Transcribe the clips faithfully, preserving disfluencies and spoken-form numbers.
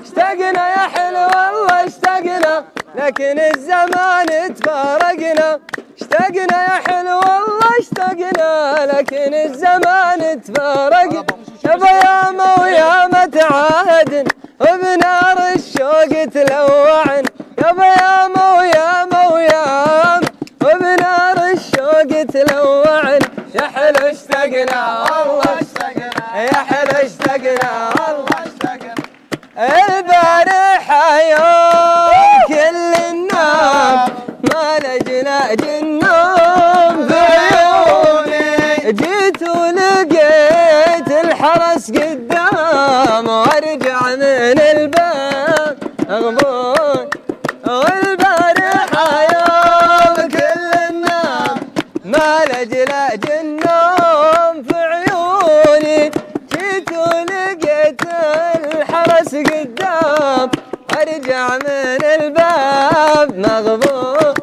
اشتقنا يا حلو والله اشتقنا لكن الزمان تفارقنا. اشتقنا يا حلو والله اشتقنا لكن الزمان تفارقنا. يابا ياما وياما تعاهدن وبنار الشوق تلوعن. يابا ياما وياما وياما وبنار الشوق تلوعن. يا حلو اشتقنا والله اشتقنا يا حلو اشتقنا والله اشتقنا. البارحة يوم كل النام ما لجنا جنوم في عيوني. جيت ولقيت الحرس قدام وارجع من الباب اغبون. والبارحة يوم كل النام ما لجنا جنوم في عيوني. جيت ولقيت الحرس قدام وارجع من الباب مغبون.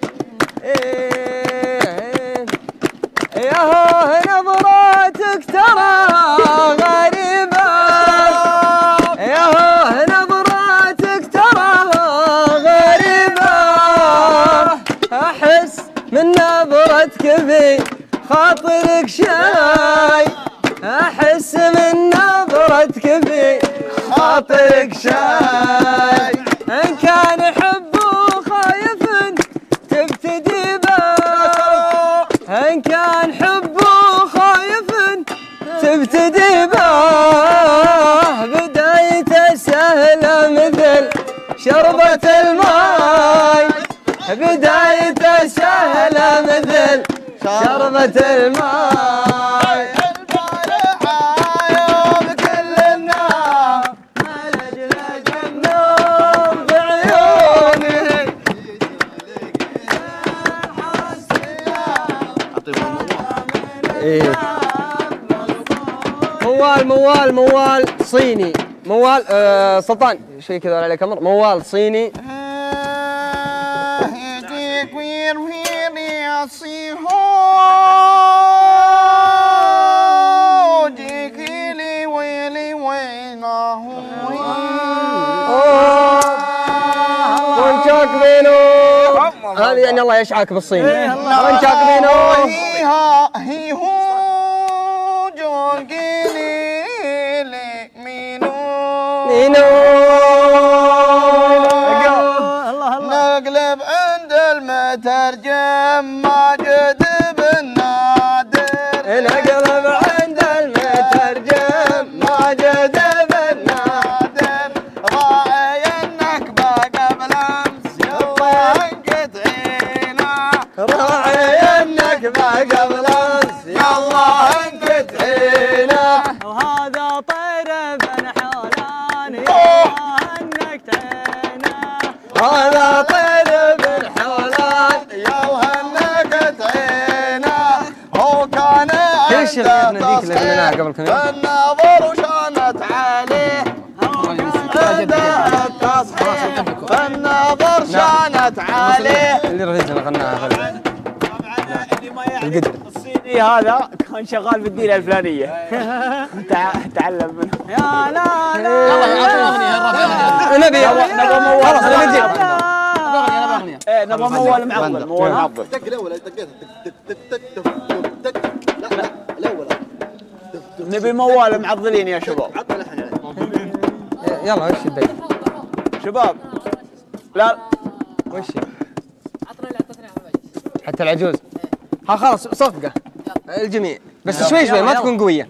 يا هو نظراتك ترى غريبة. يا هو نظراتك ترى غريبة. أحس من نظرتك في خاطرك شاي. أحس من نظرتك في خاطرك شاي. إن كان حبه خايف تبتدي باه. إن كان حبه خايف تبتدي باه. بدايته سهلة مثل شربة الماي. بدايته سهلة مثل شربة الماي. إيه. موال موال موال صيني. موال آه سلطان شيء كذا عليك امر. موال صيني. ونشاك بينو هذه يعني الله يشعاك بالصيني. ونشاك بينو هي هو جوجيلي لي مينو مينو. نقلب عند المترجم ماجد بن نادر. نقلب عند المترجم ماجد بن نادر. راعي النكبة قبل امس يلا انقطعينا. راعي النكبة قبل امس يلا انقطعينا. وهذا طير بن حولان يلا انك تعينا. هذا طير بن حولان يلا انك تعينا. هو كان عنده تصحيح بالنظر وشانت عليه. عنده التصحيح بالنظر شانت عليه. اللي رغيتنا غناها القدر الصيني هذا كان شغال في الديره الفلانيه. تعلم منه. يا لا لا يلا يعطونا اغنيه. نبي نبغى موال. خلاص انا بنجي. نبغى اغنيه نبغى اغنيه. ايه نبغى موال معضل. موال معضل. دق الاول دقيت دق دق دق دق. لا لا الاول. نبي موال معضلين يا شباب. عطنا الحين. يلا وش الدق شباب. لا وش عطنا اللي عطتنا حتى العجوز. ها خلاص صفقة الجميع بس شوي شوي ما تكون قوية.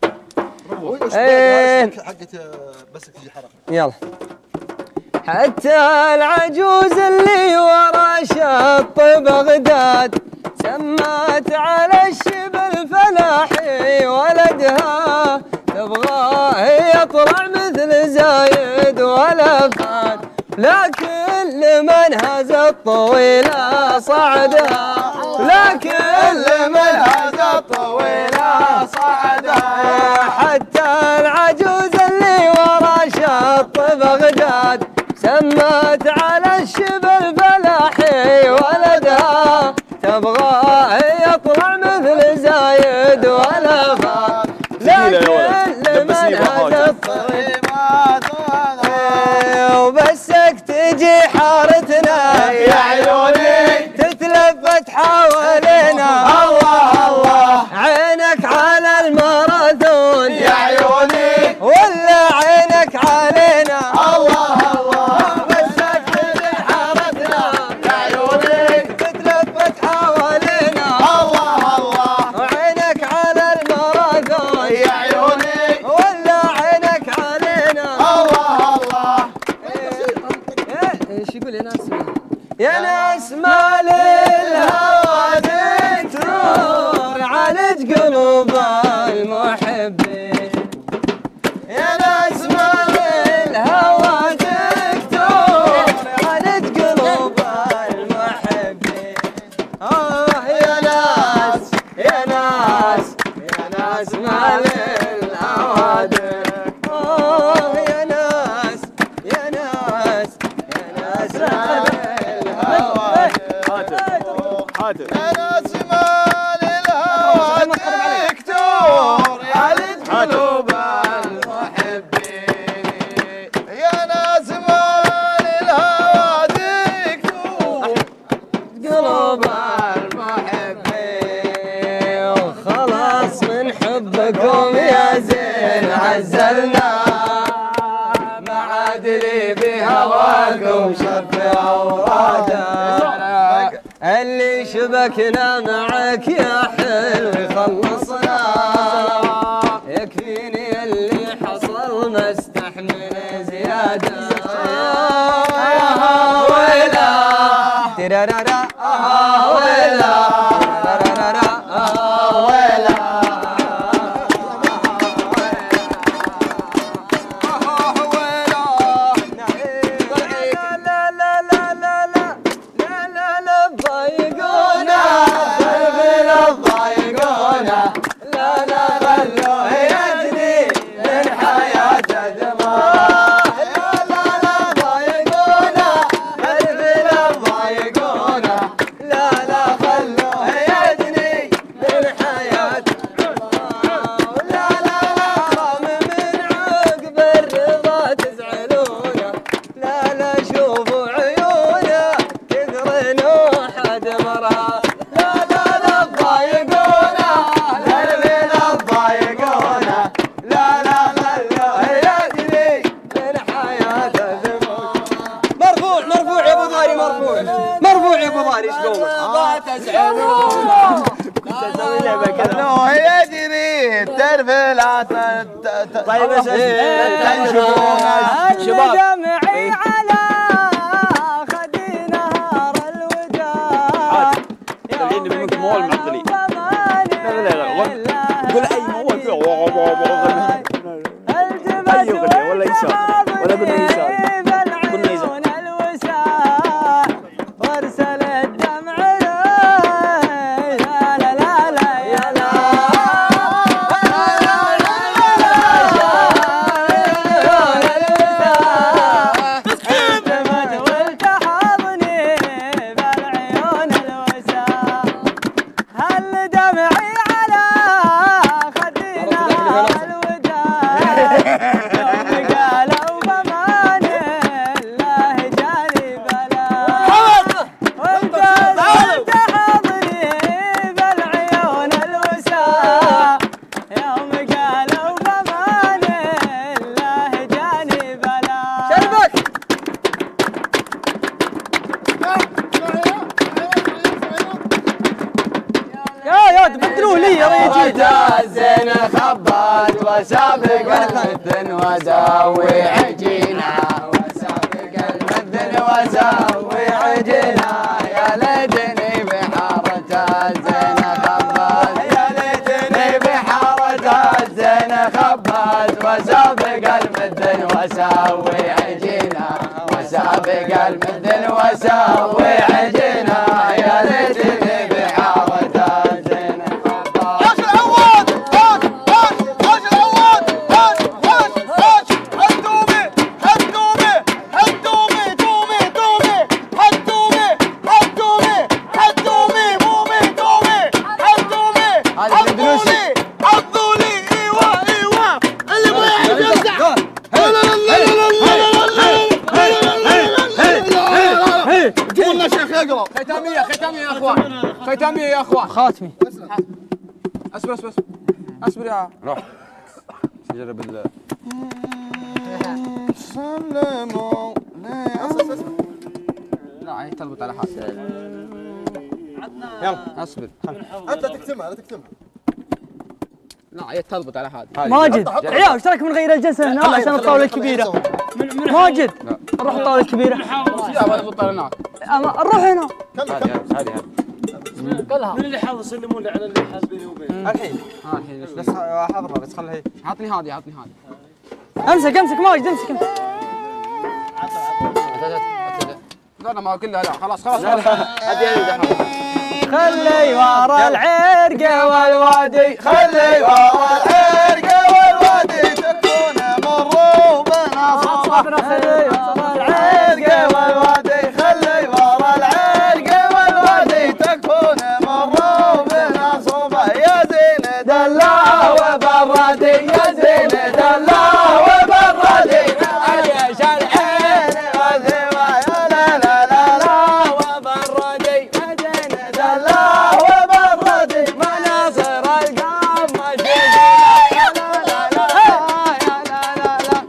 ايه حقت بس تجي حركة. يلا حتى العجوز اللي ورا شط بغداد سمات على الشبل فلاحي ولدها. تبغاه يطلع مثل زايد ولا فات لكن لمن هز الطويلة صعدها. لكن لمن هز الطويلة صعدها. حتى العجوز اللي ورا شط بغداد سمت على الشبل فلاحي ولدها. تبغاه يطلع مثل زايد ولا فات لكن لمن هز الطويلة وش يقول يا ناس؟ يا ناس ما للهوى دكتور يعالج قلوب المحبين. يا ناس ما للهوى دكتور يعالج قلوب المحبين. آه يا ناس يا ناس يا ناس ما للهوى دكتور. يا ناس يا ناس يا ناس ما للهوى دكتور. يا ناس ما للهوى دكتور يعالج قلوب المحبين. يا ناس ما للهوى دكتور قلوب المحبين. وخلاص من حبكم يا زين عزلنا ما عاد لي بهواكم شف اورادا. اللي شبكنا معك يا حلو يخلصنا يكفيني اللي حصل ما استحمل زياده. آه ويلا ترارارا آه ويلا ترارارا آه ويلا طيب بس شباب دمعي على خدي نهار الوداع. خليني منك مول معقلي. لا لا لا قول اي مول فيه اي اغنيه ولا يسار ولا قلنا يسار قلنا يسار. وارسل الدمع لا لا لا يا لا تبدلوه لي يا ريت. زين خبط وسابق المدن وزاوي عجينه وسابق المدن وزاوي عجينه. يا ليتني بحارته زين خبط يا ليتني بحارته زين خبط وسابق المدن وساوي عجينه وسابق المدن وساوي عجينه. يا ليتني بحارته زين خبط. ختامية ختامية يا اخوان ختامية يا اخوان خاتمي. اصبر اصبر اصبر يا روح جرب ال سلموا لا هي تربط على حاجة. يلا اصبر انت تكتمها لا تكتمها. لا هي تربط على هذا. ماجد عيال ايش رايك من غير الجلسه هنا عشان الطاوله الكبيره؟ ماجد نروح الطاولة الكبيرة. يا ولد الطاولة هناك. نروح هنا. هذه هذه كلها. من اللي حاول يسلمون لي على اللي حال بيني وبينه؟ الحين ها الحين بس حاضرها بس خلها هي. عطني هذه عطني هذه. امسك امسك ماجد امسك امسك. لا لا ما كلها لا خلاص خلاص خلاص. خلي ورا العرق والوادي خلي ورا العرق والوادي تكون مروبنا صوبه خلي ورا العرق والوادي خلي ورا العرق والوادي تكون مروبنا صوبه يا زين دلع وبرادي يا زين دلع وبرادي عيش العين وزيوه يا لا لا لا لا وبرادي يا زين دلع وبرادي مناصر القمه يا لا لا لا يا لا لا لا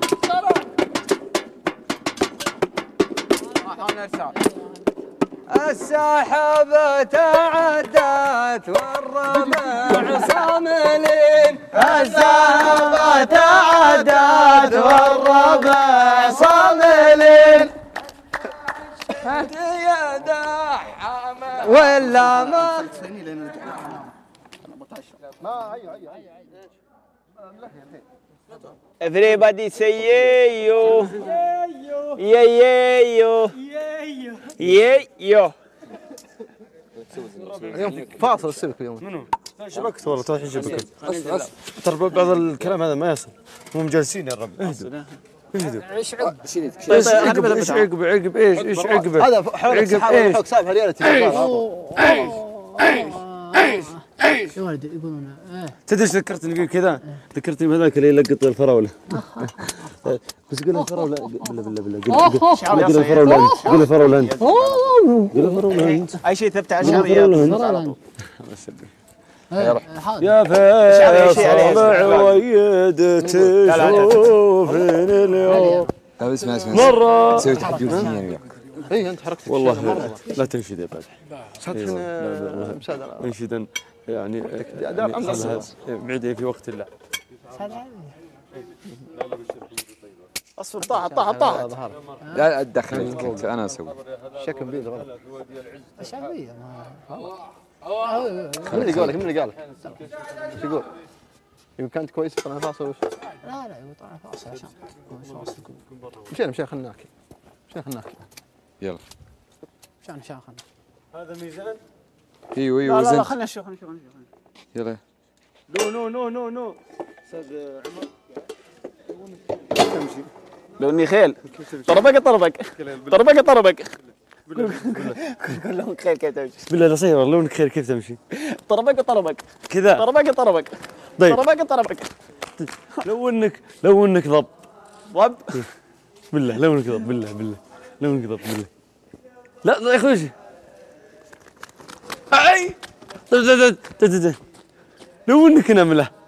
السحابة تعدت والربع صاملين السحابة تعدت والربع صاملين يا دحامة ولا ما Everybody say yeah yo. Yeah yeah yo. Yeah yo. اليوم فاصل السبك اليوم. منو؟ شبكت والله توحي شبكت. ترى بعض الكلام هذا ما يصل. هم جالسين يا رب. اهدوا. اهدوا. ايش عقب؟ ايش عقب؟ ايش عقب؟ عقب ايش؟ ايش عقب؟ هذا حول السحاب والحوك سالفه ريالتي. يا ولد يقولون تدري ايش ذكرتني فيه كذا؟ ذكرتني بهذاك اللي يلقط الفراوله. بس قول الفراوله بالله بالله بالله قول الفراوله انت قول الفراوله انت قول الفراوله انت اي شيء ثبت على الشهريات. يا فاصل ويد تشوفني اليوم اسمع اسمع مره سوي تحدي وياي وياك. اي انت حركتك والله لا تنشد يا بدر. انشدا يعني بعيد في وقت الله. اصفر طاح طاح طاح لا لا تدخل انا اسوي شكل بيد غلط. شعبيه من اللي قال لك من اللي قال لك؟ ايش يقول؟ يقول كانت كويسه طلع فاصل وش؟ لا لا يقول طلع فاصل عشان مشينا مشينا خلينا ناكل مشينا خلينا ناكل يلا عشان عشان خلنا هذا ميزان؟ ايوه ايوه لا لا وزن خلنا نشوف خلنا نشوف يلا نو نو نو نو نو استاذ عمر تمشي لو اني خيل طربق طربق طربق طربق كلهم خيل كيف تمشي بالله لا صير لونك خير كيف تمشي طربق طربق كذا طربق طربق طيب طربق طربق لو انك لو انك ضب ضب بالله لو انك ضب بالله بالله لو انك ضب بالله لا يا اخوي اي لو انك نمله